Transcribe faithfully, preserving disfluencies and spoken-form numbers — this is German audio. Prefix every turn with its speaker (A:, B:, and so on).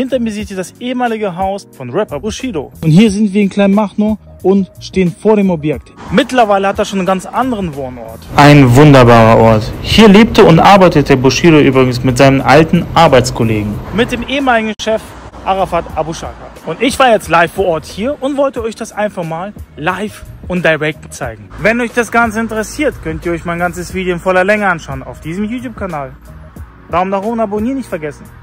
A: Hinter mir seht ihr das ehemalige Haus von Rapper Bushido. Und hier sind wir in Kleinmachnow und stehen vor dem Objekt. Mittlerweile hat er schon einen ganz anderen Wohnort. Ein wunderbarer Ort. Hier lebte und arbeitete Bushido übrigens mit seinen alten Arbeitskollegen. Mit dem ehemaligen Chef Arafat Abu Chaka. Und ich war jetzt live vor Ort hier und wollte euch das einfach mal live und direkt zeigen. Wenn euch das Ganze interessiert, könnt ihr euch mein ganzes Video in voller Länge anschauen auf diesem YouTube-Kanal. Daumen nach oben und abonnieren nicht vergessen.